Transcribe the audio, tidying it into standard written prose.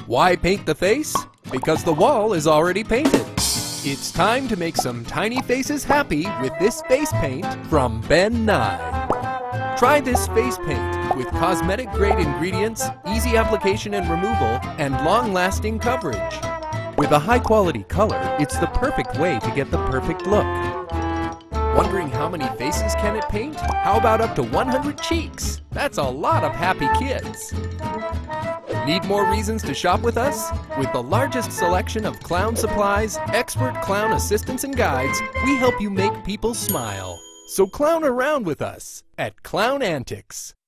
Why paint the face? Because the wall is already painted. It's time to make some tiny faces happy with this face paint from Ben Nye. Try this face paint with cosmetic-grade ingredients, easy application and removal, and long-lasting coverage. With a high-quality color, it's the perfect way to get the perfect look. Wondering how many faces can it paint? How about up to 100 cheeks? That's a lot of happy kids. Need more reasons to shop with us? With the largest selection of clown supplies, expert clown assistants and guides, we help you make people smile. So clown around with us at Clown Antics.